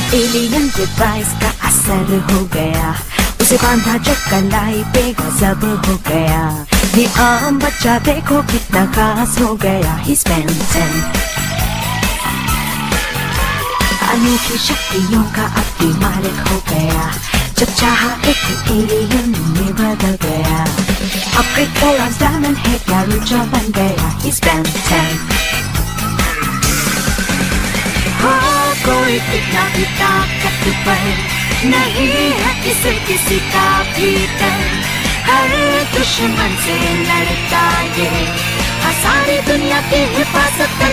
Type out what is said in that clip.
Alien device का असर हो गया, उसे बांधा जो कलाई पे गजब हो गया। ये आम बच्चा देखो कितना खास हो गया। He's Ben 10। अनोखी शक्तियों का अब मालिक हो गया, जब चाहा एक एलियन में बदल गया। अपग्रेड फोरआर्म्स डायमंड है क्या रुचा बन गया। He's Ben 10। हो कोई कितना भी ताकतवर नहीं है इसे किसी का भी डर। हर दुश्मन से लड़ता ये, सारी दुनिया की हिफाजत